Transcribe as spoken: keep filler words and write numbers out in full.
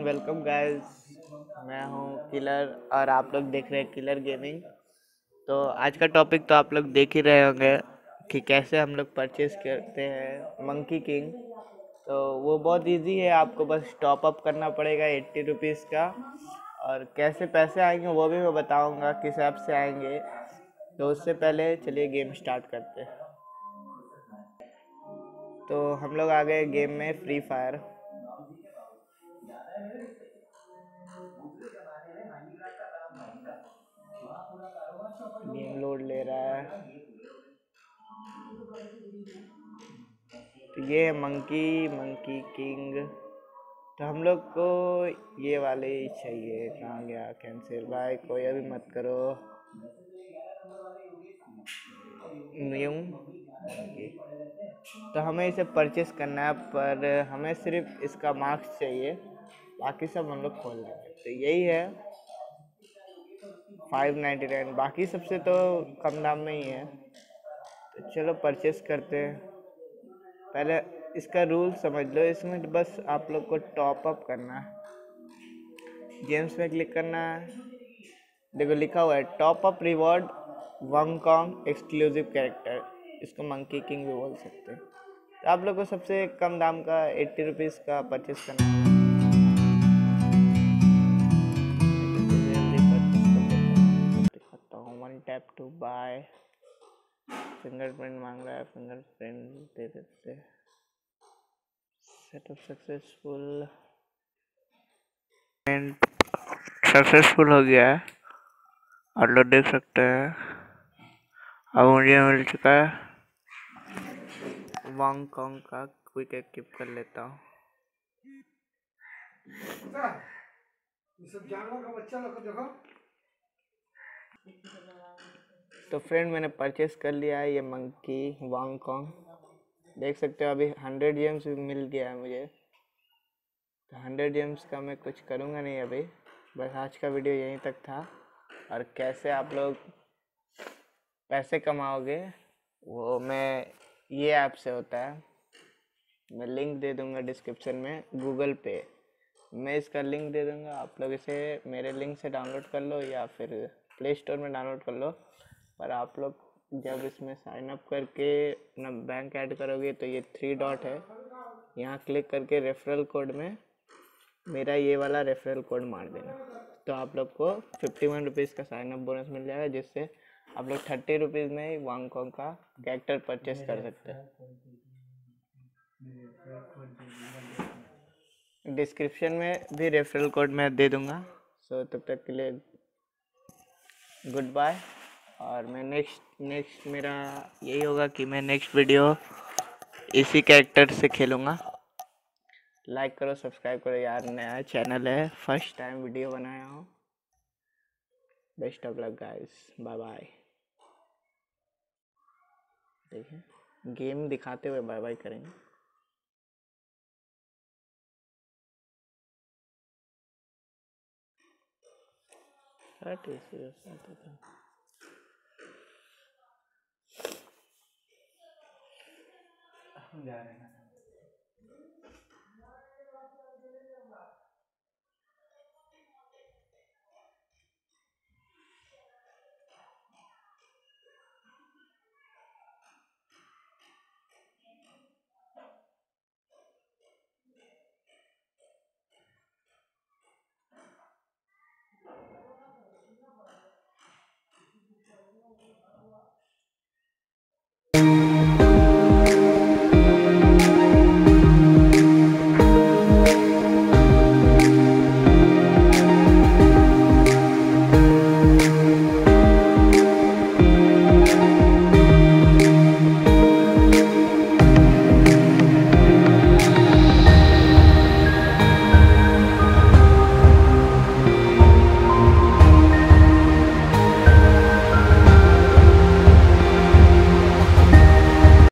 And welcome guys. मैं हूं killer और आप लोग देख रहे हैं किलर गेमिंग। तो आज का टॉपिक तो आप लोग देख ही रहे होंगे कि कैसे हम लोग परचेज करते हैं मंकी किंग। तो वो बहुत इजी है, आपको बस टॉप अप करना पड़ेगा एट्टी रुपीज़ का। और कैसे पैसे आएंगे वो भी मैं बताऊंगा किस ऐप से आएंगे। तो उससे पहले चलिए गेम स्टार्ट करते हैं। तो हम लोग आ गए गेम में फ्री फायर। गेम लोड ले रहा है। तो ये है मंकी मंकी किंग। तो हम लोग को ये वाले ही चाहिए। कहाँ गया कैंसिल? भाई कोई अभी मत करो। New monkey. तो हमें इसे परचेस करना है, पर हमें सिर्फ इसका मार्क्स चाहिए, बाकी सब हम लोग खोल लेंगे। तो यही है फाइव नाइन्टी नाइन, बाकी सबसे तो कम दाम में ही है। तो चलो परचेस करते हैं। पहले इसका रूल समझ लो। इसमें बस आप लोग को टॉप अप करना है, गेम्स में क्लिक करना है। देखो लिखा हुआ है top up reward Wukong exclusive character. इसको मंकी किंग भी बोल सकते हैं। तो आप लोग को सबसे कम दाम का एट्टी रुपीज़ का परचेस करना है। दिखाता हूँ। One tap to buy. Fingerprint मांग रहा है, फिंगरप्रिंट दे देते। सेटअप सक्सेसफुल एंड सक्सेसफुल हो गया है। आप लोग देख सकते हैं अब मुझे मिल चुका है वांग कॉन्ग का। क्विक एक्टिव कर लेता हूँ। तो फ्रेंड मैंने परचेस कर लिया है ये मंकी वांग कॉन्ग। देख सकते हो अभी हंड्रेड जेम्स मिल गया है मुझे। तो हंड्रेड जेम्स का मैं कुछ करूँगा नहीं अभी। बस आज का वीडियो यहीं तक था। और कैसे आप लोग पैसे कमाओगे वो मैं ये ऐप से होता है। मैं लिंक दे दूंगा डिस्क्रिप्शन में, गूगल पे मैं इसका लिंक दे दूंगा। आप लोग इसे मेरे लिंक से डाउनलोड कर लो या फिर प्ले स्टोर में डाउनलोड कर लो। पर आप लोग जब इसमें साइन अप करके अपना बैंक ऐड करोगे तो ये थ्री डॉट है, यहाँ क्लिक करके रेफरल कोड में मेरा ये वाला रेफरल कोड मार देना। तो आप लोग को फिफ्टी वन रुपीज़ का साइन अप बोनस मिल जाएगा, जिससे आप लोग थर्टी रुपीज़ में ही वांगकॉन्ग का कैरेक्टर परचेस कर सकते हैं। डिस्क्रिप्शन में भी रेफरल कोड मैं दे दूंगा। सो तब तक के लिए गुड बाय। और मैं नेक्स्ट नेक्स्ट मेरा यही होगा कि मैं नेक्स्ट वीडियो इसी कैरेक्टर से खेलूँगा। लाइक करो, सब्सक्राइब करो यार, नया चैनल है, फर्स्ट टाइम वीडियो बनाया हूँ। Best of luck guys, bye bye. देखिए गेम दिखाते हुए बाय बाय करेंगे। हम जा रहे हैं।